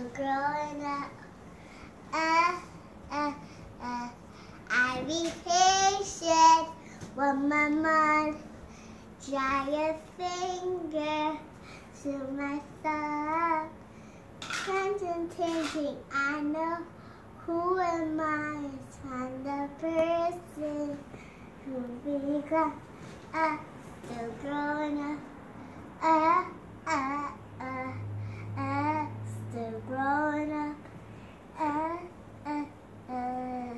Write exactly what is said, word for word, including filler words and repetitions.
still growing up. Uh, uh, uh. I be patient when my mom dry your finger to my thumb. Concentrating, I know who am I. I'm the person who become uh, still growing up. Uh, uh, uh, uh, still growing up. Uh, uh, uh.